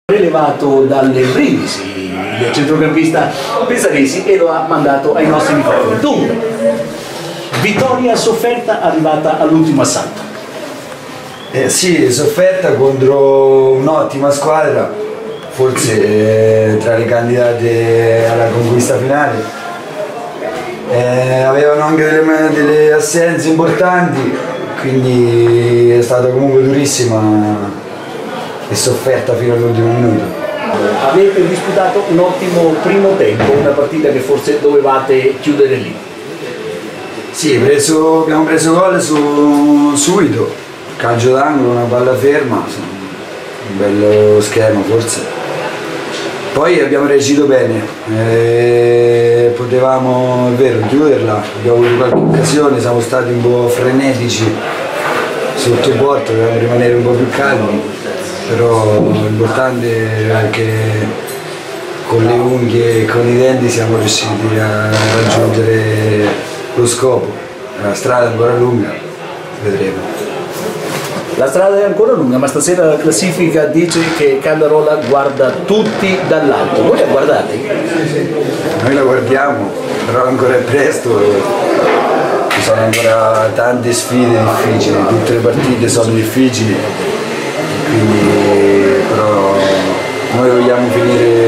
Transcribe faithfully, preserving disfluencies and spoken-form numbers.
Prelevato dalle Brindisi, il centrocampista pesaresi, e lo ha mandato ai nostri microfoni. Dunque, vittoria sofferta arrivata all'ultimo assalto. Eh sì, sofferta contro un'ottima squadra, forse eh, tra le candidate alla conquista finale. Eh, avevano anche delle, delle assenze importanti, quindi è stata comunque durissima e sofferta fino all'ultimo minuto. Avete disputato un ottimo primo tempo, una partita che forse dovevate chiudere lì. Sì, preso, abbiamo preso gol su, subito, calcio d'angolo, una palla ferma, un bello schema forse. Poi abbiamo reagito bene, eh, potevamo, è vero, chiuderla, abbiamo avuto qualche occasione, siamo stati un po' frenetici sotto porta, dovevamo rimanere un po' più calmi, però l'importante è che con le unghie e con i denti siamo riusciti a raggiungere lo scopo. La strada è ancora lunga, vedremo. La strada è ancora lunga, ma stasera la classifica dice che Candarola guarda tutti dall'alto. Voi la guardate? Noi la guardiamo, però ancora è presto, ci sono ancora tante sfide difficili, tutte le partite sono difficili, quindi però noi vogliamo finire